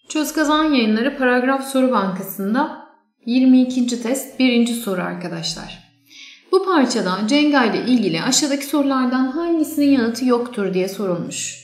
Çöz Kazan Yayınları Paragraf Soru Bankası'nda 22. test 1. soru arkadaşlar. Bu parçada Cenga ile ilgili aşağıdaki sorulardan hangisinin yanıtı yoktur diye sorulmuş.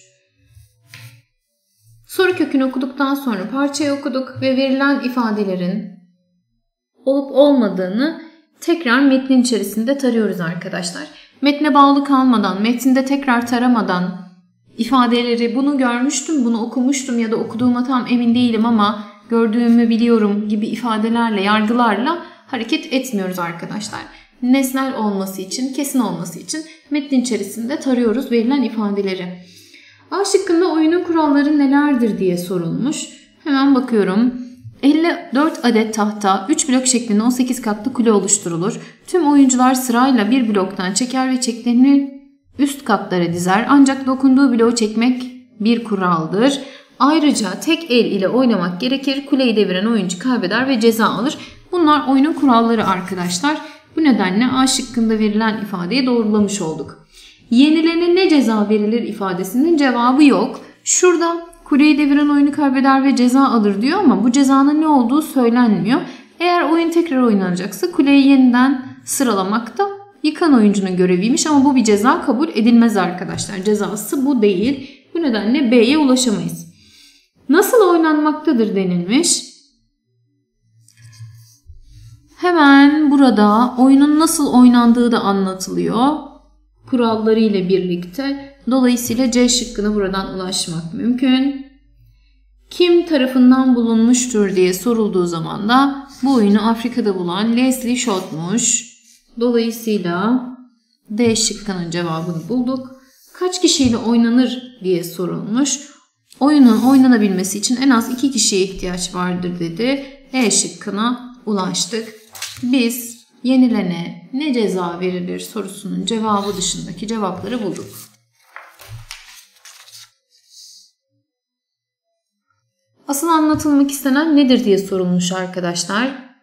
Soru kökünü okuduktan sonra parçayı okuduk ve verilen ifadelerin olup olmadığını tekrar metnin içerisinde tarıyoruz arkadaşlar. Metne bağlı kalmadan, metinde tekrar taramadan ifadeleri bunu görmüştüm, bunu okumuştum ya da okuduğuma tam emin değilim ama gördüğümü biliyorum gibi ifadelerle, yargılarla hareket etmiyoruz arkadaşlar. Nesnel olması için, kesin olması için metnin içerisinde tarıyoruz verilen ifadeleri. A şıkkında oyunun kuralları nelerdir diye sorulmuş. Hemen bakıyorum. 54 adet tahta 3 blok şeklinde 18 katlı kule oluşturulur. Tüm oyuncular sırayla bir bloktan çeker ve çeklerini üst katlara dizer. Ancak dokunduğu bloğu çekmek bir kuraldır. Ayrıca tek el ile oynamak gerekir. Kuleyi deviren oyuncu kaybeder ve ceza alır. Bunlar oyunun kuralları arkadaşlar. Bu nedenle A şıkkında verilen ifadeyi doğrulamış olduk. Yenilene ne ceza verilir ifadesinin cevabı yok. Şurada kuleyi deviren oyunu kaybeder ve ceza alır diyor ama bu cezanın ne olduğu söylenmiyor. Eğer oyun tekrar oynanacaksa kuleyi yeniden sıralamak da yıkan oyuncunun göreviymiş ama bu bir ceza kabul edilmez arkadaşlar. Cezası bu değil. Bu nedenle B'ye ulaşamayız. Nasıl oynanmaktadır denilmiş. Hemen burada oyunun nasıl oynandığı da anlatılıyor. Kuralları ile birlikte. Dolayısıyla C şıkkına buradan ulaşmak mümkün. Kim tarafından bulunmuştur diye sorulduğu zaman da bu oyunu Afrika'da bulan Leslie Shott'muş. Dolayısıyla D şıkkının cevabını bulduk. Kaç kişiyle oynanır diye sorulmuş. Oyunun oynanabilmesi için en az 2 kişiye ihtiyaç vardır dedi. E şıkkına ulaştık. Biz yenilene ne ceza verilir sorusunun cevabı dışındaki cevapları bulduk. Asıl anlatılmak istenen nedir diye sorulmuş arkadaşlar.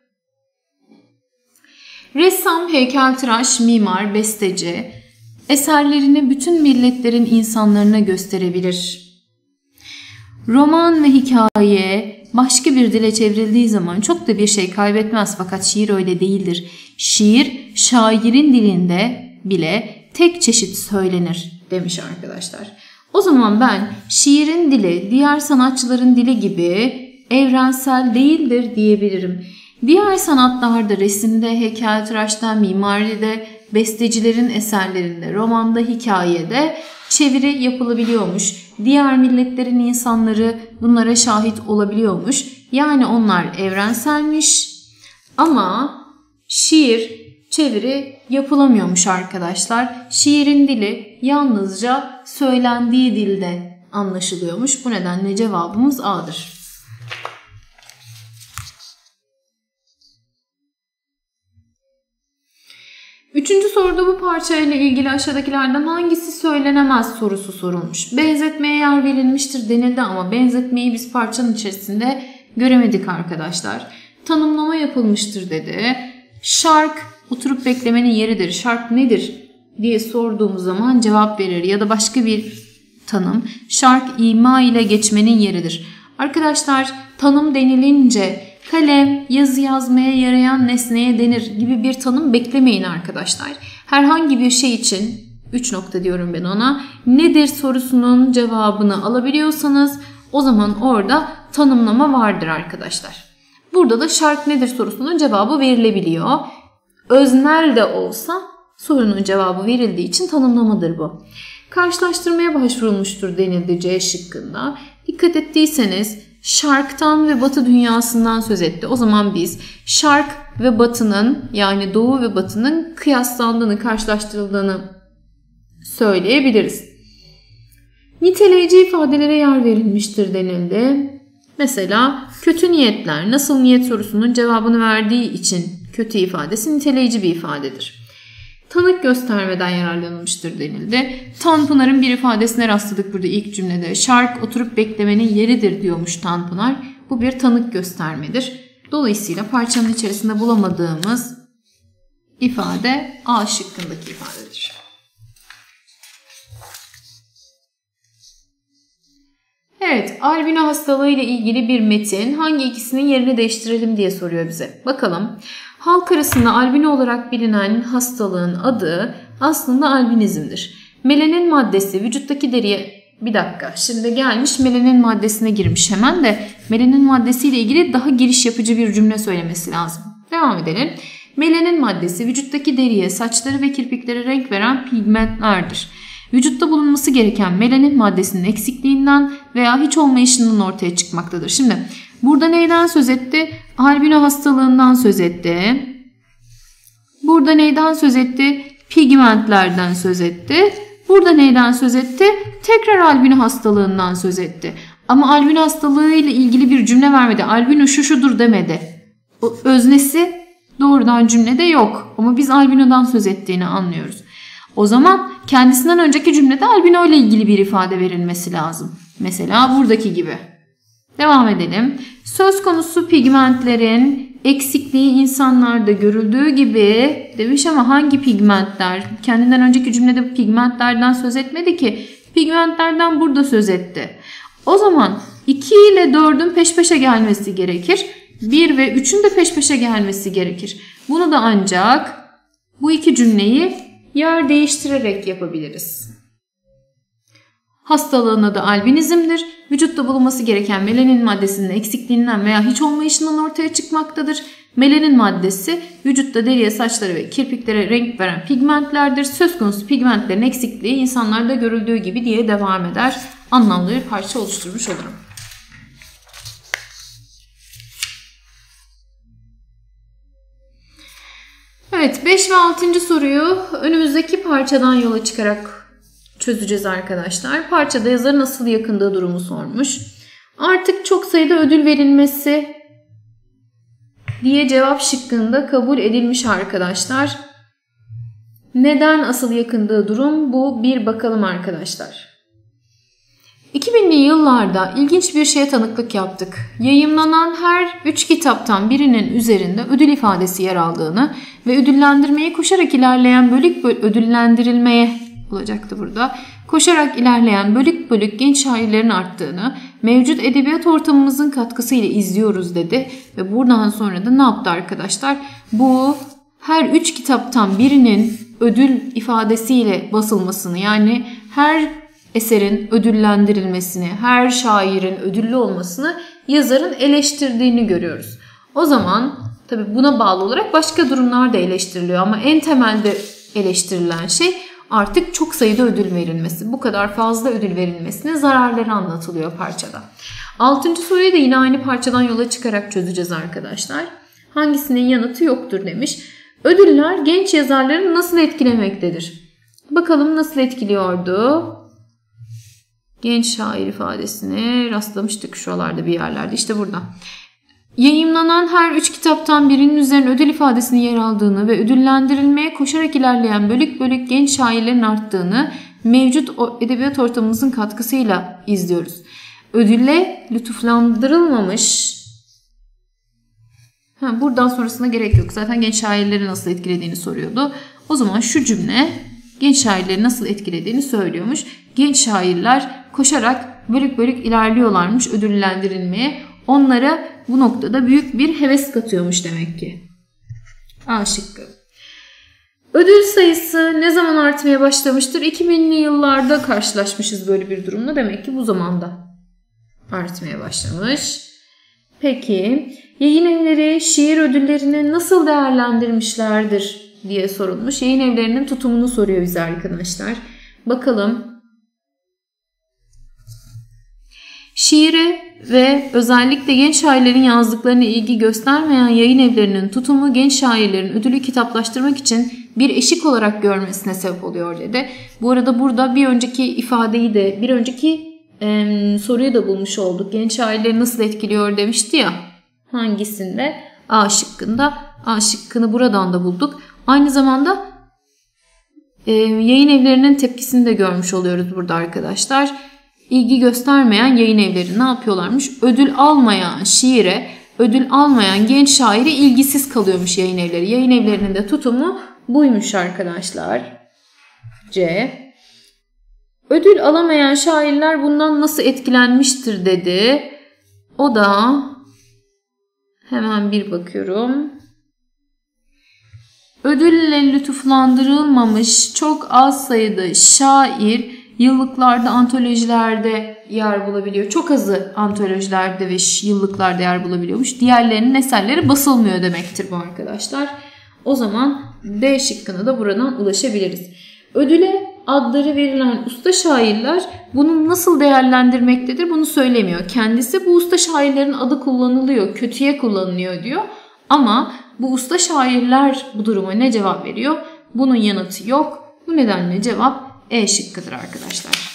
Ressam, heykeltıraş, mimar, besteci eserlerini bütün milletlerin insanlarına gösterebilir. Roman ve hikaye başka bir dile çevrildiği zaman çok da bir şey kaybetmez fakat şiir öyle değildir. Şiir şairin dilinde bile tek çeşit söylenir demiş arkadaşlar. O zaman ben şiirin dili diğer sanatçıların dili gibi evrensel değildir diyebilirim. Diğer sanatlarda, resimde, heykeltıraşta, mimaride, bestecilerin eserlerinde, romanda, hikayede çeviri yapılabiliyormuş. Diğer milletlerin insanları bunlara şahit olabiliyormuş. Yani onlar evrenselmiş ama şiir çeviri yapılamıyormuş arkadaşlar. Şiirin dili yalnızca söylendiği dilde anlaşılıyormuş. Bu nedenle cevabımız A'dır. Üçüncü soruda bu parçayla ilgili aşağıdakilerden hangisi söylenemez sorusu sorulmuş. Benzetmeye yer verilmiştir denildi ama benzetmeyi biz parçanın içerisinde göremedik arkadaşlar. Tanımlama yapılmıştır dedi. Şark oturup beklemenin yeridir. Şark nedir diye sorduğumuz zaman cevap verir ya da başka bir tanım. Şark ima ile geçmenin yeridir. Arkadaşlar tanım denilince kalem, yazı yazmaya yarayan nesneye denir gibi bir tanım beklemeyin arkadaşlar. Herhangi bir şey için 3 nokta diyorum ben ona. Nedir sorusunun cevabını alabiliyorsanız o zaman orada tanımlama vardır arkadaşlar. Burada da şark nedir sorusunun cevabı verilebiliyor. Öznel de olsa sorunun cevabı verildiği için tanımlamadır bu. Karşılaştırmaya başvurulmuştur denildi C şıkkında. Dikkat ettiyseniz Şark'tan ve Batı dünyasından söz etti. O zaman biz Şark ve Batı'nın yani Doğu ve Batı'nın kıyaslandığını, karşılaştırıldığını söyleyebiliriz. Niteleyici ifadelere yer verilmiştir denildi. Mesela kötü niyetler, nasıl niyet sorusunun cevabını verdiği için kötü ifadesi niteleyici bir ifadedir. Tanık göstermeden yararlanılmıştır denildi. Tanpınar'ın bir ifadesine rastladık burada ilk cümlede. Şark oturup beklemenin yeridir diyormuş Tanpınar. Bu bir tanık göstermedir. Dolayısıyla parçanın içerisinde bulamadığımız ifade A şıkkındaki ifadedir. Evet, albino hastalığı ile ilgili bir metin, hangi ikisinin yerini değiştirelim diye soruyor bize. Bakalım. Halk arasında albino olarak bilinen hastalığın adı aslında albinizmdir. Melanin maddesi vücuttaki deriye... Bir dakika, şimdi gelmiş melanin maddesine girmiş hemen de melanin maddesiyle ilgili daha giriş yapıcı bir cümle söylemesi lazım. Devam edelim. Melanin maddesi vücuttaki deriye, saçları ve kirpiklere renk veren pigmentlerdir. Vücutta bulunması gereken melanin maddesinin eksikliğinden veya hiç olmayışından ortaya çıkmaktadır. Şimdi burada neyden söz etti? Albino hastalığından söz etti. Burada neyden söz etti? Pigmentlerden söz etti. Burada neyden söz etti? Tekrar albino hastalığından söz etti. Ama albino hastalığı ile ilgili bir cümle vermedi. Albino şu şudur demedi. O öznesi doğrudan cümlede yok. Ama biz albinodan söz ettiğini anlıyoruz. O zaman kendisinden önceki cümlede albino ile ilgili bir ifade verilmesi lazım. Mesela buradaki gibi. Devam edelim. Söz konusu pigmentlerin eksikliği insanlarda görüldüğü gibi demiş ama hangi pigmentler? Kendinden önceki cümlede pigmentlerden söz etmedi ki. Pigmentlerden burada söz etti. O zaman 2 ile 4'ün peş peşe gelmesi gerekir. 1 ve 3'ün de peş peşe gelmesi gerekir. Bunu da ancak bu iki cümleyi yer değiştirerek yapabiliriz. Hastalığın adı albinizmdir. Vücutta bulunması gereken melanin maddesinin eksikliğinden veya hiç olmayışından ortaya çıkmaktadır. Melanin maddesi vücutta deriye, saçlara ve kirpiklere renk veren pigmentlerdir. Söz konusu pigmentlerin eksikliği insanlarda görüldüğü gibi diye devam eder. Anlamlı bir parça oluşturmuş olurum. Evet, 5 ve 6. soruyu önümüzdeki parçadan yola çıkarak çözeceğiz arkadaşlar. Parçada yazarın asıl yakındığı durumu sormuş. Artık çok sayıda ödül verilmesi diye cevap şıkkında kabul edilmiş arkadaşlar. Neden asıl yakındığı durum bu? Bir bakalım arkadaşlar. 2000'li yıllarda ilginç bir şeye tanıklık yaptık. Yayımlanan her 3 kitaptan birinin üzerinde ödül ifadesi yer aldığını ve ödüllendirmeye koşarak ilerleyen ödüllendirilmeye olacaktı burada. Koşarak ilerleyen bölük bölük genç şairlerin arttığını, mevcut edebiyat ortamımızın katkısıyla izliyoruz dedi. Ve buradan sonra da ne yaptı arkadaşlar? Bu her 3 kitaptan birinin ödül ifadesiyle basılmasını, yani her eserin ödüllendirilmesini, her şairin ödüllü olmasını yazarın eleştirdiğini görüyoruz. O zaman tabii buna bağlı olarak başka durumlar da eleştiriliyor ama en temelde eleştirilen şey artık çok sayıda ödül verilmesi. Bu kadar fazla ödül verilmesine zararları anlatılıyor parçada. 6. soruyu da yine aynı parçadan yola çıkarak çözeceğiz arkadaşlar. Hangisinin yanıtı yoktur demiş. Ödüller genç yazarları nasıl etkilemektedir? Bakalım nasıl etkiliyordu? Genç şair ifadesine rastlamıştık şuralarda bir yerlerde. İşte burada. Yayımlanan her 3 kitaptan birinin üzerine ödül ifadesinin yer aldığını ve ödüllendirilmeye koşarak ilerleyen bölük bölük genç şairlerin arttığını mevcut edebiyat ortamımızın katkısıyla izliyoruz. Ödülle lütuflandırılmamış. Buradan sonrasına gerek yok. Zaten genç şairleri nasıl etkilediğini soruyordu. O zaman şu cümle genç şairleri nasıl etkilediğini söylüyormuş. Genç şairler koşarak bölük bölük ilerliyorlarmış ödüllendirilmeye. Onlara bu noktada büyük bir heves katıyormuş demek ki. A şıkkı. Ödül sayısı ne zaman artmaya başlamıştır? 2000'li yıllarda karşılaşmışız böyle bir durumla. Demek ki bu zamanda artmaya başlamış. Peki yayın evleri şiir ödüllerini nasıl değerlendirmişlerdir diye sorulmuş. Yayın evlerinin tutumunu soruyor bize arkadaşlar. Bakalım. Şiire ve özellikle genç şairlerin yazdıklarına ilgi göstermeyen yayın evlerinin tutumu genç şairlerin ödülü kitaplaştırmak için bir eşik olarak görmesine sebep oluyor dedi. Bu arada burada bir önceki ifadeyi de, bir önceki soruyu da bulmuş olduk. Genç şairleri nasıl etkiliyor demişti ya. Hangisinde? A şıkkında. A şıkkını buradan da bulduk. Aynı zamanda yayın evlerinin tepkisini de görmüş oluyoruz burada arkadaşlar. İlgi göstermeyen yayın evleri ne yapıyorlarmış? Ödül almayan şiire, ödül almayan genç şaire ilgisiz kalıyormuş yayın evleri. Yayın evlerinin de tutumu buymuş arkadaşlar. C. Ödül alamayan şairler bundan nasıl etkilenmiştir dedi. O da hemen bir bakıyorum. Ödülle lütuflandırılmamış çok az sayıda şair yıllıklarda, antolojilerde yer bulabiliyor. Çok azı antolojilerde ve yıllıklarda yer bulabiliyormuş. Diğerlerinin eserleri basılmıyor demektir bu arkadaşlar. O zaman D şıkkına da buradan ulaşabiliriz. Ödüle adları verilen usta şairler bunu nasıl değerlendirmektedir bunu söylemiyor. Kendisi bu usta şairlerin adı kullanılıyor, kötüye kullanılıyor diyor. Ama bu usta şairler bu duruma ne cevap veriyor? Bunun yanıtı yok. Bu nedenle cevap E şıkkıdır arkadaşlar.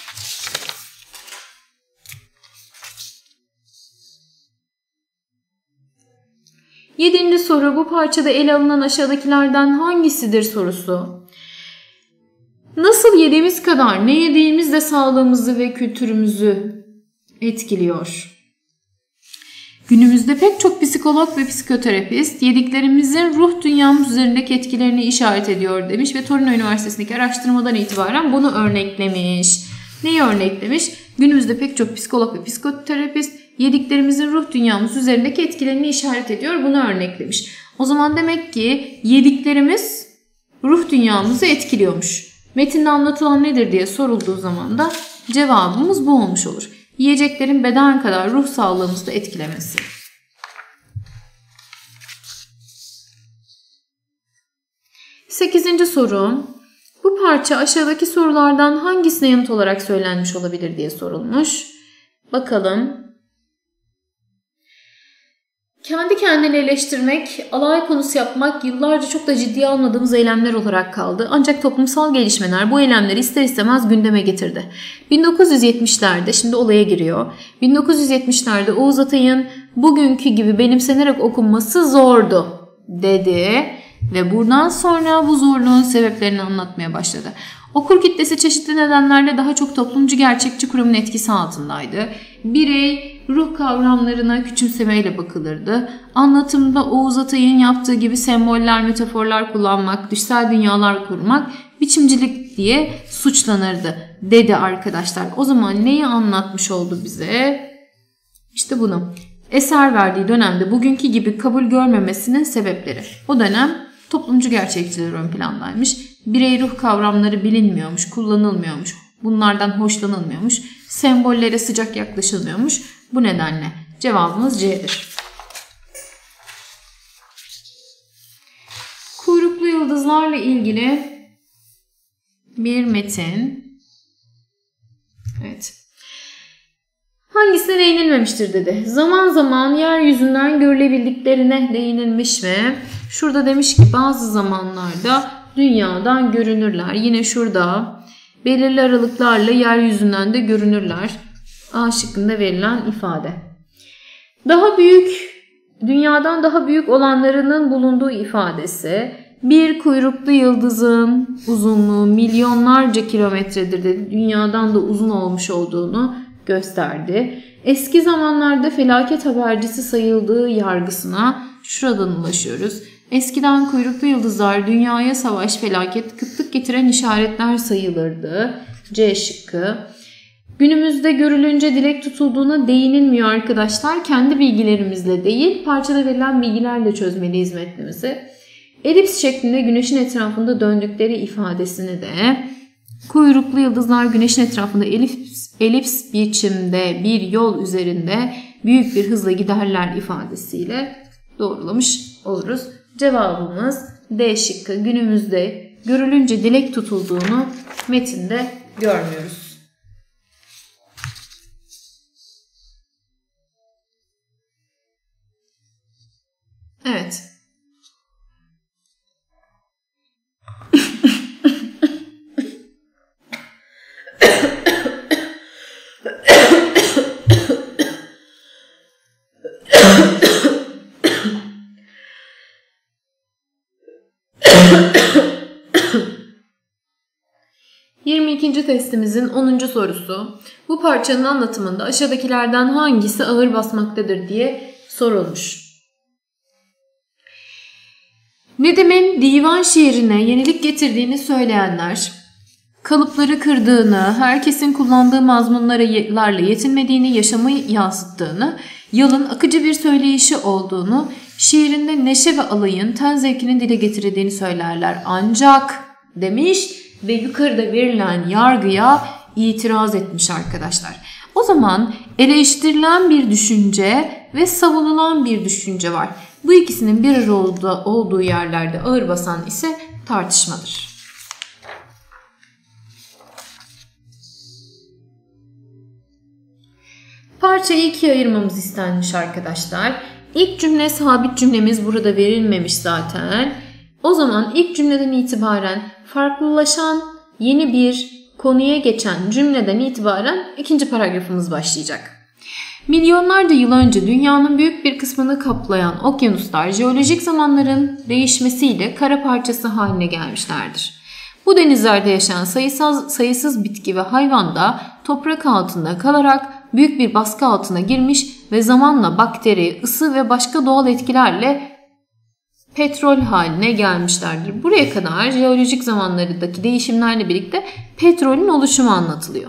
Yedinci soru, bu parçada ele alınan aşağıdakilerden hangisidir sorusu. Nasıl yediğimiz kadar ne yediğimiz de sağlığımızı ve kültürümüzü etkiliyor. Günümüzde pek çok psikolog ve psikoterapist yediklerimizin ruh dünyamız üzerindeki etkilerini işaret ediyor demiş ve Torino Üniversitesi'ndeki araştırmadan itibaren bunu örneklemiş. Neyi örneklemiş? Günümüzde pek çok psikolog ve psikoterapist yediklerimizin ruh dünyamız üzerindeki etkilerini işaret ediyor. Bunu örneklemiş. O zaman demek ki yediklerimiz ruh dünyamızı etkiliyormuş. Metinde anlatılan nedir diye sorulduğu zaman da cevabımız bu olmuş olur. Yiyeceklerin beden kadar ruh sağlığımızı da etkilemesi. Sekizinci soru. Bu parça aşağıdaki sorulardan hangisine yanıt olarak söylenmiş olabilir diye sorulmuş. Bakalım. Kendi kendini eleştirmek, alay konusu yapmak yıllarca çok da ciddiye almadığımız eylemler olarak kaldı. Ancak toplumsal gelişmeler bu eylemleri ister istemez gündeme getirdi. 1970'lerde, şimdi olaya giriyor. 1970'lerde Oğuz Atay'ın bugünkü gibi benimsenerek okunması zordu dedi. Ve buradan sonra bu zorluğun sebeplerini anlatmaya başladı. Okur kitlesi çeşitli nedenlerle daha çok toplumcu gerçekçi kurumun etkisi altındaydı. Birey ruh kavramlarına küçümsemeyle bakılırdı. Anlatımda Oğuz Atay'ın yaptığı gibi semboller, metaforlar kullanmak, düşsel dünyalar kurmak biçimcilik diye suçlanırdı dedi arkadaşlar. O zaman neyi anlatmış oldu bize? İşte bunu. Eser verdiği dönemde bugünkü gibi kabul görmemesinin sebepleri. O dönem toplumcu gerçekçiler ön plandaymış. Birey ruh kavramları bilinmiyormuş, kullanılmıyormuş. Bunlardan hoşlanılmıyormuş. Sembollere sıcak yaklaşılmıyormuş. Bu nedenle cevabımız C'dir. Kuyruklu yıldızlarla ilgili bir metin. Evet. Hangisine değinilmemiştir dedi. Zaman zaman yeryüzünden görülebildiklerine değinilmiş ve şurada demiş ki bazı zamanlarda dünyadan görünürler. Yine şurada belirli aralıklarla yeryüzünden de görünürler. A şıkkında verilen ifade. Daha büyük, dünyadan daha büyük olanlarının bulunduğu ifadesi. Bir kuyruklu yıldızın uzunluğu milyonlarca kilometredir dedi. Dünyadan da uzun olmuş olduğunu gösterdi. Eski zamanlarda felaket habercisi sayıldığı yargısına şuradan ulaşıyoruz. Eskiden kuyruklu yıldızlar dünyaya savaş, felaket, kıtlık getiren işaretler sayılırdı. C şıkkı. Günümüzde görülünce dilek tutulduğuna değinilmiyor arkadaşlar. Kendi bilgilerimizle değil, parçada verilen bilgilerle çözmeliyiz metnimizi. Elips şeklinde güneşin etrafında döndükleri ifadesini de kuyruklu yıldızlar güneşin etrafında elips biçimde bir yol üzerinde büyük bir hızla giderler ifadesiyle doğrulamış oluruz. Cevabımız D şıkkı. Günümüzde görülünce dilek tutulduğunu metinde görmüyoruz. Evet. İkinci testimizin 10. sorusu. Bu parçanın anlatımında aşağıdakilerden hangisi ağır basmaktadır diye sorulmuş. Nedim'in divan şiirine yenilik getirdiğini söyleyenler, kalıpları kırdığını, herkesin kullandığı mazmunlarla yetinmediğini, yaşamı yansıttığını, yalın, akıcı bir söyleyişi olduğunu, şiirinde neşe ve alayın, ten zevkinin dile getirildiğini söylerler. Ancak demiş ve yukarıda verilen yargıya itiraz etmiş arkadaşlar. O zaman eleştirilen bir düşünce ve savunulan bir düşünce var. Bu ikisinin bir arada olduğu yerlerde ağır basan ise tartışmadır. Parçayı ikiye ayırmamız istenmiş arkadaşlar. İlk cümle sabit cümlemiz burada verilmemiş zaten. O zaman ilk cümleden itibaren farklılaşan yeni bir konuya geçen cümleden itibaren ikinci paragrafımız başlayacak. Milyonlarca yıl önce dünyanın büyük bir kısmını kaplayan okyanuslar jeolojik zamanların değişmesiyle kara parçası haline gelmişlerdir. Bu denizlerde yaşayan sayısız bitki ve hayvan da toprak altında kalarak büyük bir baskı altına girmiş ve zamanla bakteri, ısı ve başka doğal etkilerle petrol haline gelmişlerdir. Buraya kadar jeolojik zamanlardaki değişimlerle birlikte petrolün oluşumu anlatılıyor.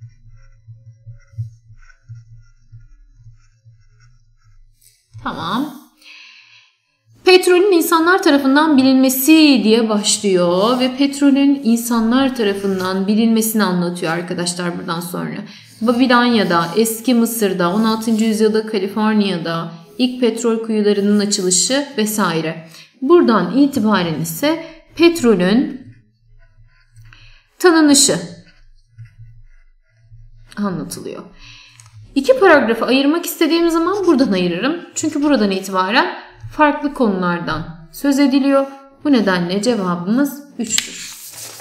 Tamam. Petrolün insanlar tarafından bilinmesi diye başlıyor ve petrolün insanlar tarafından bilinmesini anlatıyor arkadaşlar buradan sonra. Babilonya'da, eski Mısır'da, 16. yüzyılda Kaliforniya'da ilk petrol kuyularının açılışı vesaire. Buradan itibaren ise petrolün tanınışı anlatılıyor. İki paragrafı ayırmak istediğim zaman buradan ayırırım. Çünkü buradan itibaren farklı konulardan söz ediliyor. Bu nedenle cevabımız 3'tür.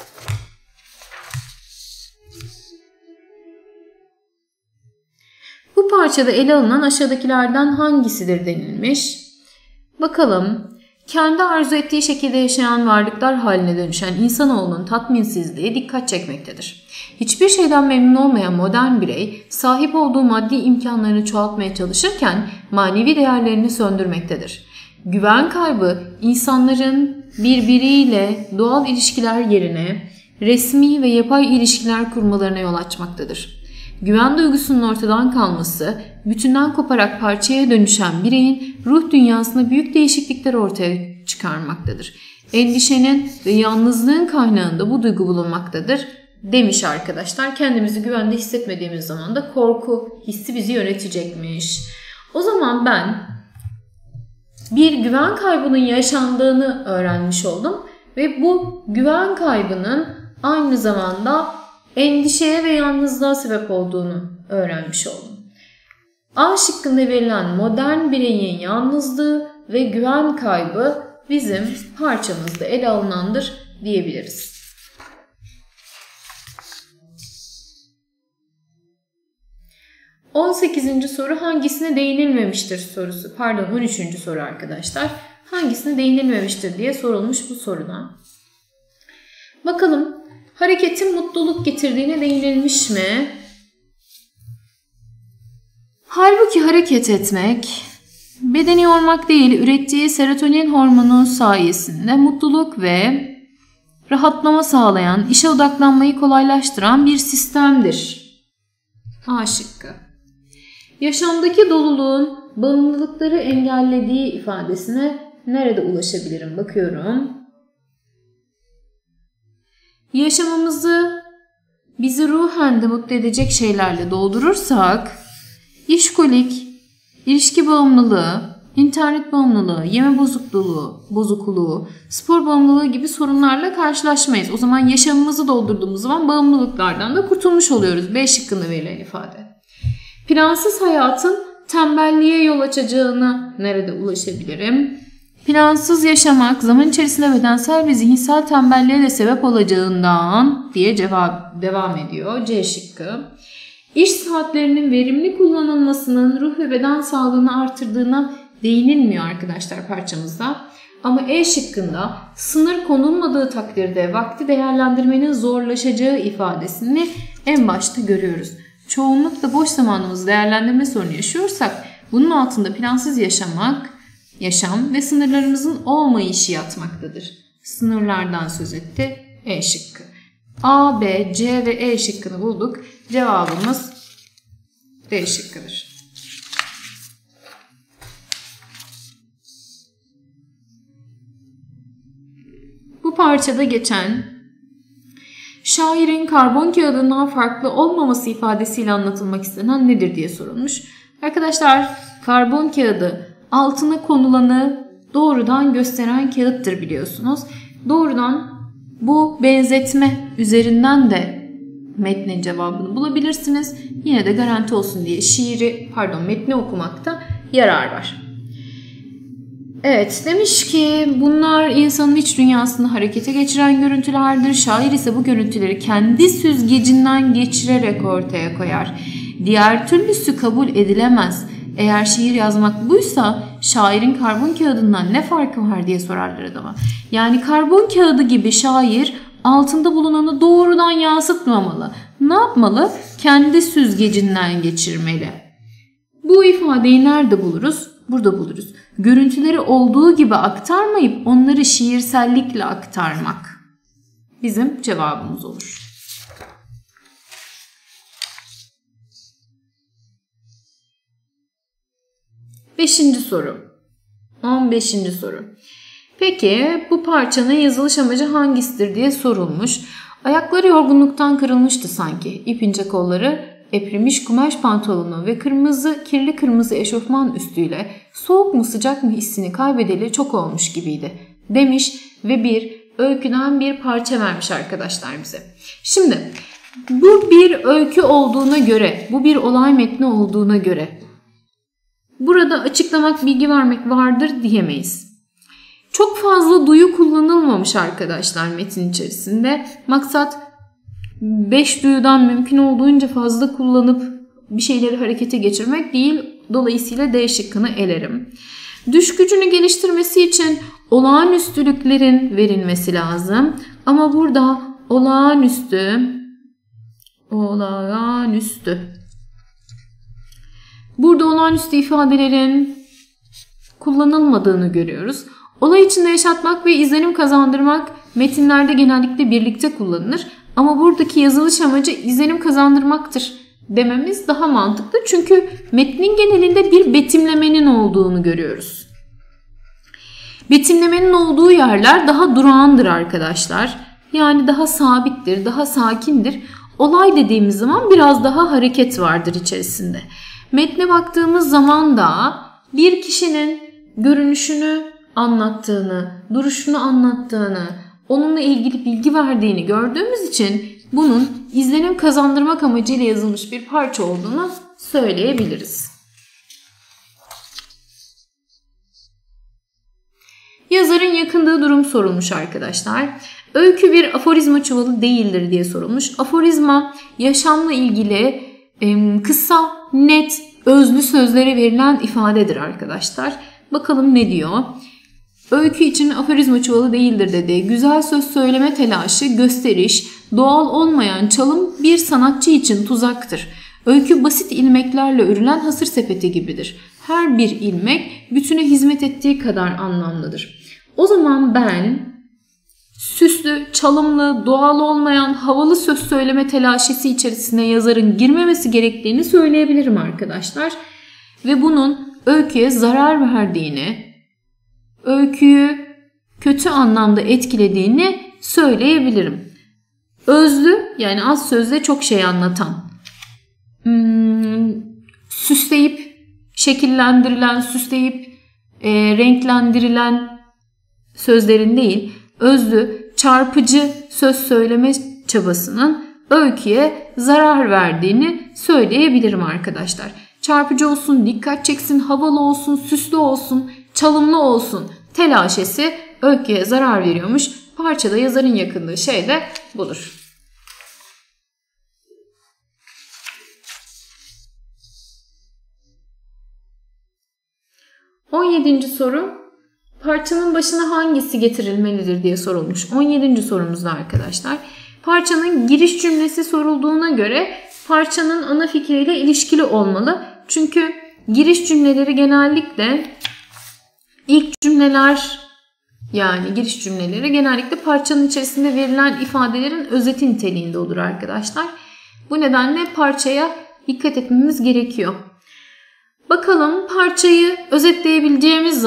Bu parçada ele alınan aşağıdakilerden hangisidir denilmiş. Bakalım. Kendi arzu ettiği şekilde yaşayan varlıklar haline dönüşen insanoğlunun tatminsizliği dikkat çekmektedir. Hiçbir şeyden memnun olmayan modern birey, sahip olduğu maddi imkanlarını çoğaltmaya çalışırken manevi değerlerini söndürmektedir. Güven kaybı, insanların birbiriyle doğal ilişkiler yerine resmi ve yapay ilişkiler kurmalarına yol açmaktadır. Güven duygusunun ortadan kalması, bütünden koparak parçaya dönüşen bireyin ruh dünyasında büyük değişiklikler ortaya çıkarmaktadır. Endişenin ve yalnızlığın kaynağında bu duygu bulunmaktadır demiş arkadaşlar. Kendimizi güvende hissetmediğimiz zaman da korku hissi bizi yönetecekmiş. O zaman ben bir güven kaybının yaşandığını öğrenmiş oldum ve bu güven kaybının aynı zamanda endişeye ve yalnızlığa sebep olduğunu öğrenmiş oldum. A şıkkında verilen modern bireyin yalnızlığı ve güven kaybı bizim parçamızda ele alınandır diyebiliriz. On 18. soru hangisine değinilmemiştir sorusu. Pardon 13. soru arkadaşlar. Hangisine değinilmemiştir diye sorulmuş bu soruda. Bakalım hareketin mutluluk getirdiğine değinilmiş mi? Halbuki hareket etmek, bedeni yormak değil, ürettiği serotonin hormonu sayesinde mutluluk ve rahatlama sağlayan, işe odaklanmayı kolaylaştıran bir sistemdir. A şıkkı. Yaşamdaki doluluğun bağımlılıkları engellediği ifadesine nerede ulaşabilirim? Bakıyorum. Yaşamımızı bizi ruhen de mutlu edecek şeylerle doldurursak, işkolik, ilişki bağımlılığı, internet bağımlılığı, yeme bozukluğu, spor bağımlılığı gibi sorunlarla karşılaşmayız. O zaman yaşamımızı doldurduğumuz zaman bağımlılıklardan da kurtulmuş oluyoruz. B şıkkında verilen ifade. Plansız hayatın tembelliğe yol açacağına nerede ulaşabilirim? Plansız yaşamak zaman içerisinde bedensel ve zihinsel tembelliğe de sebep olacağından diye devam ediyor. C şıkkı. İş saatlerinin verimli kullanılmasının ruh ve beden sağlığını artırdığına değinilmiyor arkadaşlar parçamızda. Ama E şıkkında sınır konulmadığı takdirde vakti değerlendirmenin zorlaşacağı ifadesini en başta görüyoruz. Çoğunlukla boş zamanımızı değerlendirme sorunu yaşıyorsak bunun altında plansız yaşam ve sınırlarımızın olmayışı yatmaktadır. Sınırlardan söz etti E şıkkı. A, B, C ve E şıkkını bulduk. Cevabımız D şıkkıdır. Bu parçada geçen şairin karbon kağıdından farklı olmaması ifadesiyle anlatılmak istenen nedir diye sorulmuş. Arkadaşlar, karbon kağıdı altına konulanı doğrudan gösteren kağıttır biliyorsunuz. Doğrudan bu benzetme üzerinden de metnin cevabını bulabilirsiniz. Yine de garanti olsun diye metni okumakta yarar var. Evet, demiş ki bunlar insanın iç dünyasını harekete geçiren görüntülerdir. Şair ise bu görüntüleri kendi süzgecinden geçirerek ortaya koyar. Diğer türlüsü kabul edilemez. Eğer şiir yazmak buysa şairin karbon kağıdından ne farkı var diye sorarlar adama. Yani karbon kağıdı gibi şair altında bulunanı doğrudan yansıtmamalı. Ne yapmalı? Kendi süzgecinden geçirmeli. Bu ifadeyi nerede buluruz? Burada buluruz. Görüntüleri olduğu gibi aktarmayıp onları şiirsellikle aktarmak bizim cevabımız olur. 5. soru. 15. soru. Peki bu parçanın yazılış amacı hangisidir diye sorulmuş. Ayakları yorgunluktan kırılmıştı sanki. İp ince kolları, eprimiş kumaş pantolonu ve kirli kırmızı eşofman üstüyle soğuk mu sıcak mı hissini kaybedeli çok olmuş gibiydi demiş ve bir öyküden bir parça vermiş arkadaşlar bize. Şimdi bu bir öykü olduğuna göre, bu bir olay metni olduğuna göre burada açıklamak, bilgi vermek vardır diyemeyiz. Çok fazla duyu kullanılmamış arkadaşlar metin içerisinde. Maksat 5 duyudan mümkün olduğunca fazla kullanıp bir şeyleri harekete geçirmek değil. Dolayısıyla D şıkkını elerim. Düş gücünü geliştirmesi için olağanüstülüklerin verilmesi lazım. Ama burada olağanüstü. Burada olağanüstü ifadelerin kullanılmadığını görüyoruz. Olay içinde yaşatmak ve izlenim kazandırmak metinlerde genellikle birlikte kullanılır. Ama buradaki yazılış amacı izlenim kazandırmaktır dememiz daha mantıklı. Çünkü metnin genelinde bir betimlemenin olduğunu görüyoruz. Betimlemenin olduğu yerler daha durağandır arkadaşlar. Yani daha sabittir, daha sakindir. Olay dediğimiz zaman biraz daha hareket vardır içerisinde. Metne baktığımız zaman da bir kişinin görünüşünü anlattığını, duruşunu anlattığını, onunla ilgili bilgi verdiğini gördüğümüz için bunun izlenim kazandırmak amacıyla yazılmış bir parça olduğunu söyleyebiliriz. Yazarın yakındığı durum sorulmuş arkadaşlar. Öykü bir aforizma çuvalı değildir diye sorulmuş. Aforizma yaşamla ilgili kısa, net, özlü sözlere verilen ifadedir arkadaşlar. Bakalım ne diyor? Öykü için aforizma çuvalı değildir dedi. Güzel söz söyleme telaşı, gösteriş, doğal olmayan çalım bir sanatçı için tuzaktır. Öykü basit ilmeklerle örülen hasır sepeti gibidir. Her bir ilmek bütüne hizmet ettiği kadar anlamlıdır. O zaman ben süslü, çalımlı, doğal olmayan, havalı söz söyleme telaşesi içerisine yazarın girmemesi gerektiğini söyleyebilirim arkadaşlar. Ve bunun öyküye zarar verdiğini, öyküyü kötü anlamda etkilediğini söyleyebilirim. Özlü, yani az sözle çok şey anlatan, süsleyip şekillendirilen, renklendirilen sözlerin değil, özlü, çarpıcı söz söyleme çabasının öyküye zarar verdiğini söyleyebilirim arkadaşlar. Çarpıcı olsun, dikkat çeksin, havalı olsun, süslü olsun, çalımlı olsun telaşesi öyküye zarar veriyormuş. Parçada yazarın yakındığı şey de budur. ...17. soru... Parçanın başına hangisi getirilmelidir diye sorulmuş. 17. sorumuzda arkadaşlar. Parçanın giriş cümlesi sorulduğuna göre parçanın ana fikriyle ilişkili olmalı. Çünkü giriş cümleleri genellikle ilk cümleler yani giriş cümleleri genellikle parçanın içerisinde verilen ifadelerin özeti niteliğinde olur arkadaşlar. Bu nedenle parçaya dikkat etmemiz gerekiyor. Bakalım parçayı özetlediğimiz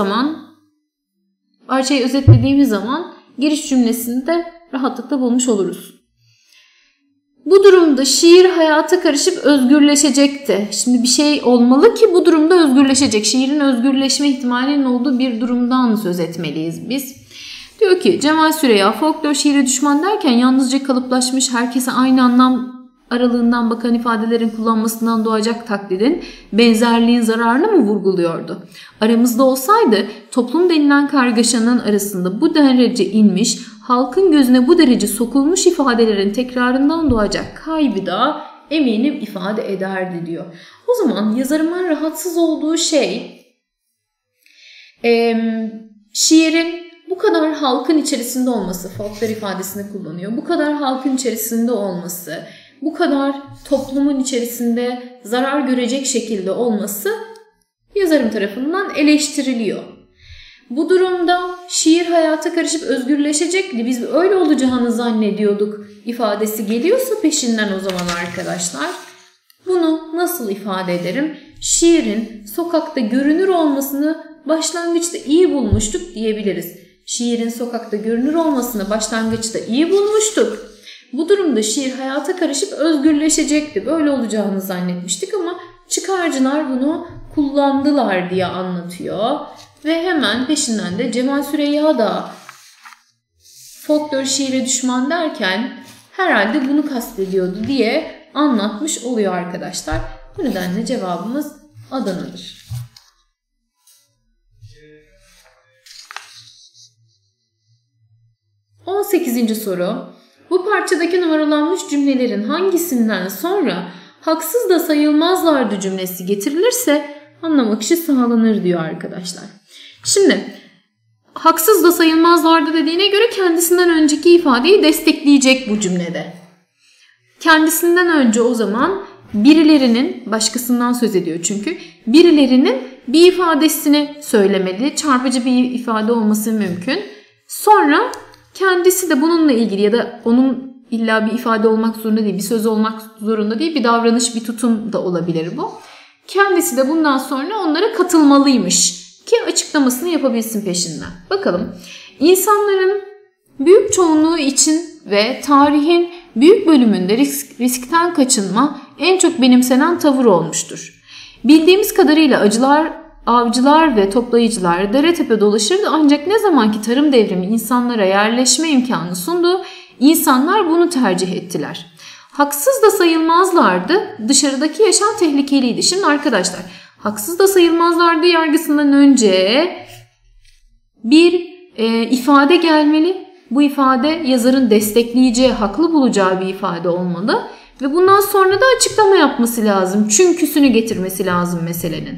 zaman giriş cümlesini de rahatlıkla bulmuş oluruz. Bu durumda şiir hayata karışıp özgürleşecekti. Şimdi bir şey olmalı ki bu durumda özgürleşecek. Şiirin özgürleşme ihtimalinin olduğu bir durumdan söz etmeliyiz biz. Diyor ki Cemal Süreya folklor şiire düşman derken yalnızca kalıplaşmış, herkese aynı anlam aralığından bakan ifadelerin kullanmasından doğacak taklidin, benzerliğin zararını mı vurguluyordu? Aramızda olsaydı toplum denilen kargaşanın arasında bu derece inmiş, halkın gözüne bu derece sokulmuş ifadelerin tekrarından doğacak kaybı da eminim ifade ederdi diyor. O zaman yazarımın rahatsız olduğu şey şiirin bu kadar halkın içerisinde olması, folklor ifadesini kullanıyor. Bu kadar halkın içerisinde olması, bu kadar toplumun içerisinde zarar görecek şekilde olması yazarım tarafından eleştiriliyor. Bu durumda şiir hayata karışıp özgürleşecekti. Biz öyle olacağını zannediyorduk ifadesi geliyorsa peşinden o zaman arkadaşlar bunu nasıl ifade ederim? Şiirin sokakta görünür olmasını başlangıçta iyi bulmuştuk diyebiliriz. Şiirin sokakta görünür olmasını başlangıçta iyi bulmuştuk. Bu durumda şiir hayata karışıp özgürleşecekti. Böyle olacağını zannetmiştik ama çıkarcılar bunu kullandılar diye anlatıyor. Ve hemen peşinden de Cemal Süreya da folklor şiire düşman derken herhalde bunu kastediyordu diye anlatmış oluyor arkadaşlar. Bu nedenle cevabımız Adana'dır. 18. soru. Bu parçadaki numaralanmış cümlelerin hangisinden sonra haksız da sayılmazlardı cümlesi getirilirse anlam akışı sağlanır diyor arkadaşlar. Şimdi haksız da sayılmazlardı dediğine göre kendisinden önceki ifadeyi destekleyecek bu cümlede. Kendisinden önce o zaman birilerinin, başkasından söz ediyor çünkü, birilerinin bir ifadesini söylemeli. Çarpıcı bir ifade olması mümkün. Sonra kendisi de bununla ilgili ya da onun illa bir ifade olmak zorunda değil, bir söz olmak zorunda değil, bir davranış, bir tutum da olabilir bu. Kendisi de bundan sonra onlara katılmalıymış ki açıklamasını yapabilsin peşinden. Bakalım. İnsanların büyük çoğunluğu için ve tarihin büyük bölümünde riskten kaçınma en çok benimsenen tavır olmuştur. Bildiğimiz kadarıyla avcılar ve toplayıcılar dere tepe dolaşırdı ancak ne zamanki tarım devrimi insanlara yerleşme imkanı sundu, insanlar bunu tercih ettiler. Haksız da sayılmazlardı, dışarıdaki yaşam tehlikeliydi. Şimdi arkadaşlar, haksız da sayılmazlardı yargısından önce bir ifade gelmeli. Bu ifade yazarın destekleyeceği, haklı bulacağı bir ifade olmalı. Ve bundan sonra da açıklama yapması lazım. Çünküsünü getirmesi lazım meselenin.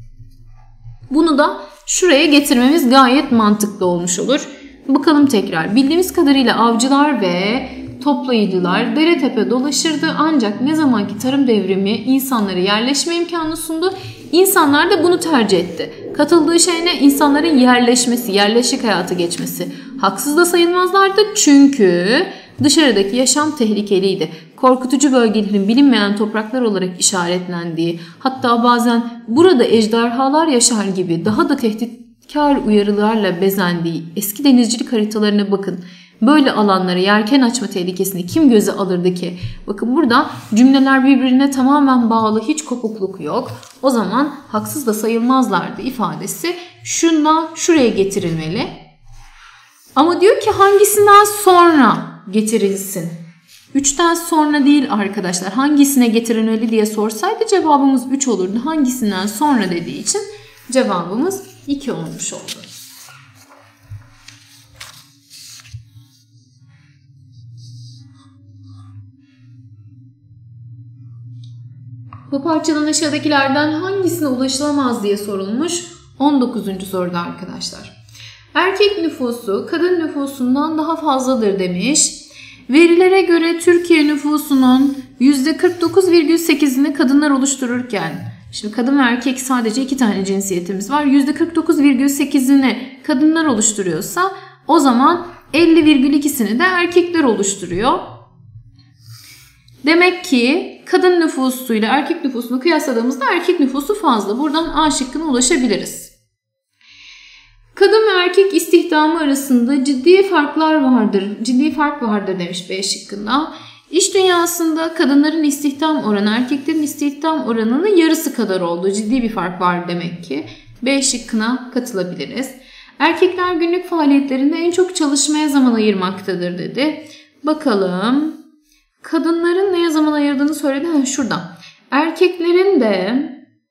Bunu da şuraya getirmemiz gayet mantıklı olmuş olur. Bakalım tekrar. Bildiğimiz kadarıyla avcılar ve toplayıcılar dere tepe dolaşırdı ancak ne zamanki tarım devrimi insanlara yerleşme imkanı sundu, insanlar da bunu tercih etti. Katıldığı şey ne? İnsanların yerleşmesi, yerleşik hayata geçmesi. Haksız da sayılmazlardı çünkü dışarıdaki yaşam tehlikeliydi. Korkutucu bölgelerin bilinmeyen topraklar olarak işaretlendiği, hatta bazen burada ejderhalar yaşar gibi daha da tehditkar uyarılarla bezendiği eski denizcilik haritalarına bakın. Böyle alanlara yelken açma tehlikesini kim göze alırdı ki? Bakın burada cümleler birbirine tamamen bağlı, hiç kopukluk yok. O zaman haksız da sayılmazlardı ifadesi şundan şuraya getirilmeli. Ama diyor ki hangisinden sonra getirilsin? 3'ten sonra değil arkadaşlar. Hangisine getirilmeli diye sorsaydı cevabımız 3 olurdu. Hangisinden sonra dediği için cevabımız 2 olmuş oldu. Bu parçadan aşağıdakilerden hangisine ulaşılamaz diye sorulmuş 19. soruda arkadaşlar. Erkek nüfusu kadın nüfusundan daha fazladır demiş. Verilere göre Türkiye nüfusunun %49,8'ini kadınlar oluştururken, şimdi kadın ve erkek sadece 2 tane cinsiyetimiz var. %49,8'ini kadınlar oluşturuyorsa O zaman 50,2'sini de erkekler oluşturuyor. Demek ki kadın nüfusuyla erkek nüfusunu kıyasladığımızda erkek nüfusu fazla. Buradan A şıkkına ulaşabiliriz. Kadın ve erkek istihdamı arasında ciddi farklar vardır. Ciddi fark vardır demiş B şıkkında. İş dünyasında kadınların istihdam oranı erkeklerin istihdam oranının yarısı kadar oldu. Ciddi bir fark var demek ki. B şıkkına katılabiliriz. Erkekler günlük faaliyetlerinde en çok çalışmaya zaman ayırmaktadır dedi. Bakalım. Kadınların neye zaman ayırdığını söyledi. Şurada. Erkeklerin de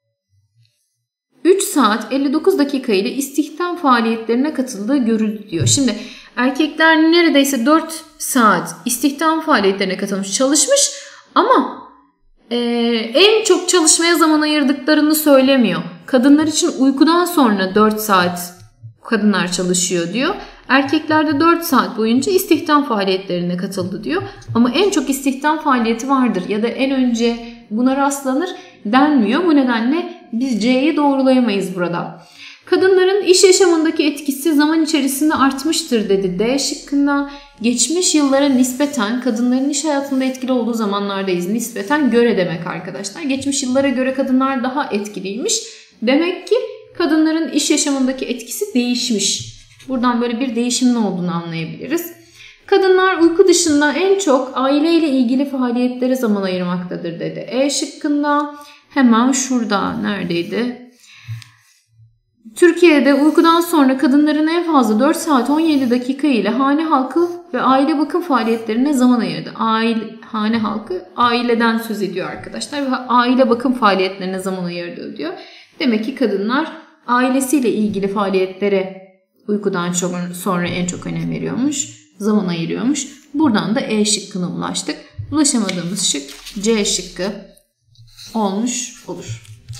3 saat 59 dakika ile istihdam faaliyetlerine katıldığı görüldü diyor. Şimdi erkekler neredeyse 4 saat istihdam faaliyetlerine katılmış, çalışmış ama en çok çalışmaya zaman ayırdıklarını söylemiyor. Kadınlar için uykudan sonra 4 saat kadınlar çalışıyor diyor. Erkekler de 4 saat boyunca istihdam faaliyetlerine katıldı diyor. Ama en çok istihdam faaliyeti vardır ya da en önce buna rastlanır denmiyor. Bu nedenle biz C'yi doğrulayamayız burada. Kadınların iş yaşamındaki etkisi zaman içerisinde artmıştır dedi. D şıkkında geçmiş yıllara nispeten kadınların iş hayatında etkili olduğu zamanlardayız. Nispeten göre demek arkadaşlar. Geçmiş yıllara göre kadınlar daha etkiliymiş. Demek ki kadınların iş yaşamındaki etkisi değişmiş. Buradan böyle bir değişimin olduğunu anlayabiliriz. Kadınlar uyku dışında en çok aileyle ilgili faaliyetlere zaman ayırmaktadır dedi. E şıkkında hemen şurada neredeydi? Türkiye'de uykudan sonra kadınların en fazla 4 saat 17 dakika ile hane halkı ve aile bakım faaliyetlerine zaman ayırdı. Hane halkı aileden söz ediyor arkadaşlar ve aile bakım faaliyetlerine zaman ayırdı diyor. Demek ki kadınlar ailesiyle ilgili faaliyetlere uykudan sonra en çok önem veriyormuş, zaman ayırıyormuş. Buradan da E şıkkına ulaştık. Ulaşamadığımız şık C şıkkı olmuş olur.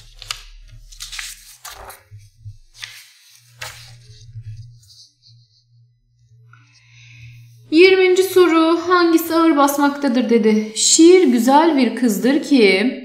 Yirminci soru hangisi ağır basmaktadır dedi. Şiir güzel bir kızdır ki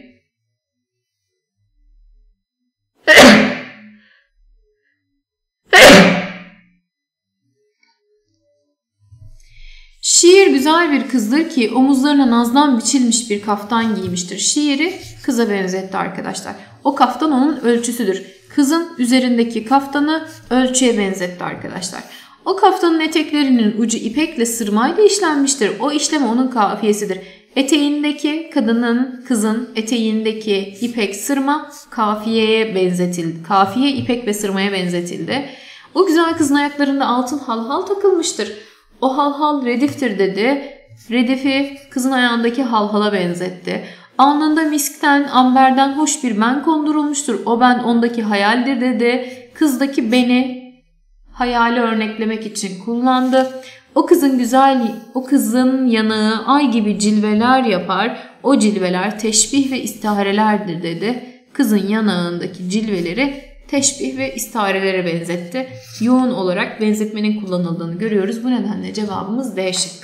şiir güzel bir kızdır ki omuzlarına nazdan biçilmiş bir kaftan giymiştir. Şiiri kıza benzetti arkadaşlar. O kaftan onun ölçüsüdür. Kızın üzerindeki kaftanı ölçüye benzetti arkadaşlar. O kaftanın eteklerinin ucu ipekle sırmayla işlenmiştir. O işleme onun kafiyesidir. Eteğindeki kızın eteğindeki ipek sırma kafiyeye benzetildi. Kafiye ipek ve sırmaya benzetildi. O güzel kızın ayaklarında altın halhal takılmıştır. O halhal rediftir dedi. Redifi kızın ayağındaki halhala benzetti. Alnında miskten, amberden hoş bir ben kondurulmuştur. O ben ondaki hayaldir dedi. Kızdaki beni hayali örneklemek için kullandı. O kızın yanağı ay gibi cilveler yapar. O cilveler teşbih ve istiharelerdir dedi. Kızın yanağındaki cilveleri teşbih ve istiharelere benzetti. Yoğun olarak benzetmenin kullanıldığını görüyoruz. Bu nedenle cevabımız D şıkkı.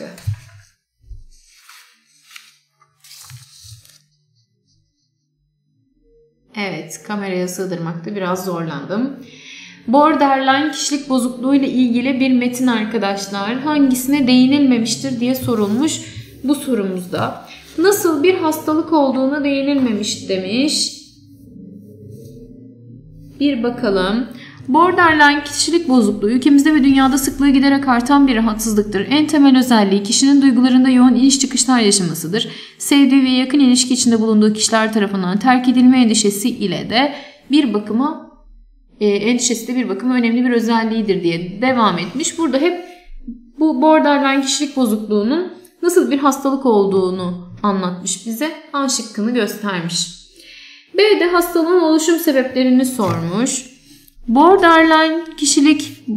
Evet, kameraya sığdırmakta biraz zorlandım. Borderline kişilik bozukluğu ile ilgili bir metin arkadaşlar. Hangisine değinilmemiştir diye sorulmuş bu sorumuzda. Nasıl bir hastalık olduğuna değinilmemiş demiş. Bir bakalım. Borderline kişilik bozukluğu ülkemizde ve dünyada sıklığı giderek artan bir rahatsızlıktır. En temel özelliği kişinin duygularında yoğun iniş çıkışlar yaşamasıdır. Sevdiği ve yakın ilişki içinde bulunduğu kişiler tarafından terk edilme endişesi ile de bir bakıma önemli bir özelliğidir diye devam etmiş. Burada hep bu borderline kişilik bozukluğunun nasıl bir hastalık olduğunu anlatmış bize. A şıkkını göstermiş. B'de hastalığın oluşum sebeplerini sormuş. Borderline kişilik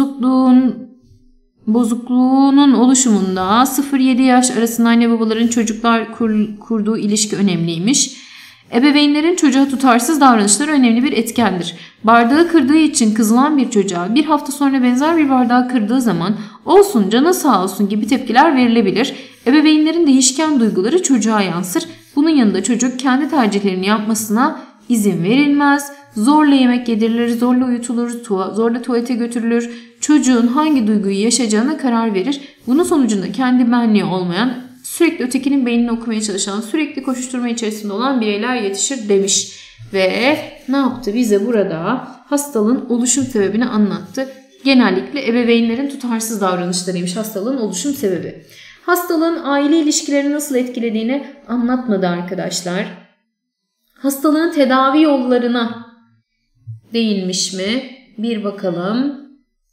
bozukluğunun oluşumunda 0-7 yaş arasında anne babaların çocuklar kurduğu ilişki önemliymiş. Ebeveynlerin çocuğa tutarsız davranışları önemli bir etkendir. Bardağı kırdığı için kızılan bir çocuğa bir hafta sonra benzer bir bardağı kırdığı zaman olsun canı sağ olsun gibi tepkiler verilebilir. Ebeveynlerin değişken duyguları çocuğa yansır. Bunun yanında çocuk kendi tercihlerini yapmasına izin verilmez. Zorla yemek yedirilir, zorla uyutulur, zorla tuvalete götürülür. çocuğun hangi duyguyu yaşayacağına karar verir. Bunun sonucunda kendi benliği olmayan, sürekli ötekinin beynini okumaya çalışan, sürekli koşuşturma içerisinde olan bireyler yetişir demiş. Ve ne yaptı? Bize burada hastalığın oluşum sebebini anlattı. Genellikle ebeveynlerin tutarsız davranışlarıymış hastalığın oluşum sebebi. Hastalığın aile ilişkilerini nasıl etkilediğini anlatmadı arkadaşlar. Hastalığın tedavi yollarına değinmiş mi? Bir bakalım.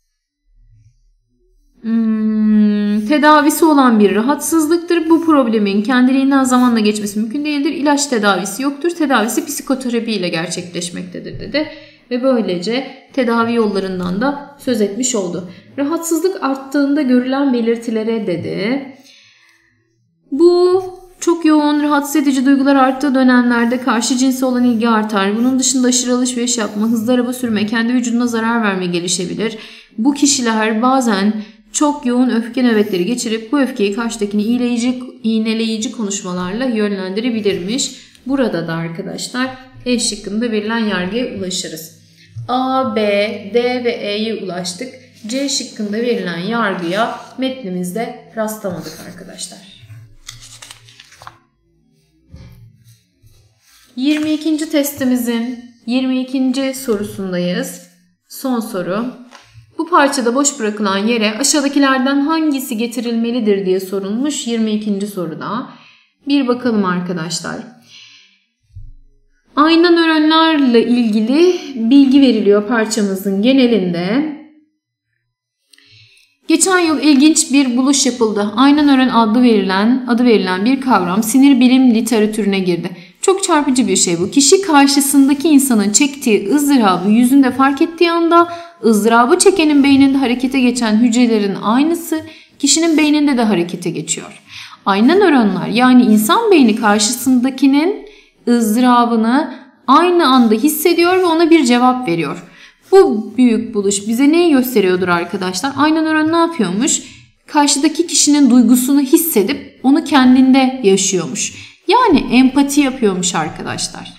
Tedavisi olan bir rahatsızlıktır. Bu problemin kendiliğinden zamanla geçmesi mümkün değildir. İlaç tedavisi yoktur. Tedavisi psikoterapi ile gerçekleşmektedir dedi. Ve böylece tedavi yollarından da söz etmiş oldu. Rahatsızlık arttığında görülen belirtilere dedi. Bu çok yoğun, rahatsız edici duygular arttığı dönemlerde karşı cinse olan ilgi artar. Bunun dışında aşırı alışveriş yapma, hızlı araba sürme, kendi vücuduna zarar verme gelişebilir. Bu kişiler bazen çok yoğun öfke nöbetleri geçirip bu öfkeyi karşıdakini iğneleyici konuşmalarla yönlendirebilirmiş. Burada da arkadaşlar E şıkkında verilen yargıya ulaşırız. A, B, D ve E'ye ulaştık. C şıkkında verilen yargıya metnimizde rastlamadık arkadaşlar. 22. testimizin 22. sorusundayız. Son soru. Bu parçada boş bırakılan yere aşağıdakilerden hangisi getirilmelidir diye sorulmuş 22. soruda. Bir bakalım arkadaşlar. Ayna nöronlarla ilgili bilgi veriliyor parçamızın genelinde. Geçen yıl ilginç bir buluş yapıldı. Ayna nöron adı verilen bir kavram sinir bilim literatürüne girdi. Çok çarpıcı bir şey bu. Kişi karşısındaki insanın çektiği ızdırabı yüzünde fark ettiği anda ızdırabı çekenin beyninde harekete geçen hücrelerin aynısı kişinin beyninde de harekete geçiyor. Ayna nöronlar yani insan beyni karşısındakinin ızdırabını aynı anda hissediyor ve ona bir cevap veriyor. Bu büyük buluş bize neyi gösteriyordur arkadaşlar? Ayna nöron ne yapıyormuş? Karşıdaki kişinin duygusunu hissedip onu kendinde yaşıyormuş. Yani empati yapıyormuş arkadaşlar.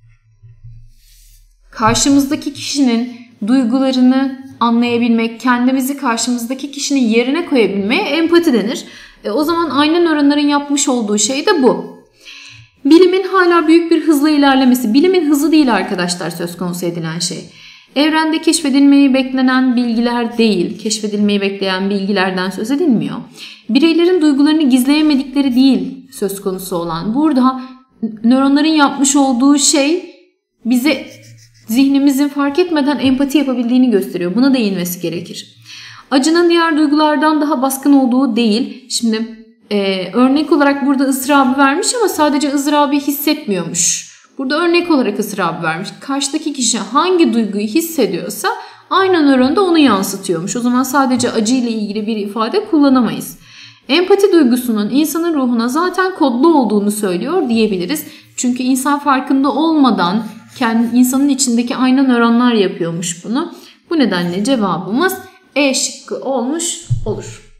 Karşımızdaki kişinin duygularını anlayabilmek, kendimizi karşımızdaki kişinin yerine koyabilmeye empati denir. O zaman ayna nöronların yapmış olduğu şey de bu. Bilimin hala büyük bir hızla ilerlemesi, bilimin hızı değil arkadaşlar söz konusu edilen şey. Evrende keşfedilmeyi beklenen bilgiler değil, keşfedilmeyi bekleyen bilgilerden söz edilmiyor. Bireylerin duygularını gizleyemedikleri değil söz konusu olan. Burada nöronların yapmış olduğu şey bize zihnimizin fark etmeden empati yapabildiğini gösteriyor. Buna değinmesi gerekir. Acının diğer duygulardan daha baskın olduğu değil. Şimdi örnek olarak burada ızdırabı vermiş ama sadece ızdırabı hissetmiyormuş. Burada örnek olarak ızdırabı vermiş. Karşıdaki kişi hangi duyguyu hissediyorsa ayna nöron da onu yansıtıyormuş. O zaman sadece acıyla ilgili bir ifade kullanamayız. Empati duygusunun insanın ruhuna zaten kodlu olduğunu söylüyor diyebiliriz. Çünkü insan farkında olmadan insanın içindeki ayna nöronlar yapıyormuş bunu. Bu nedenle cevabımız E şıkkı olmuş olur.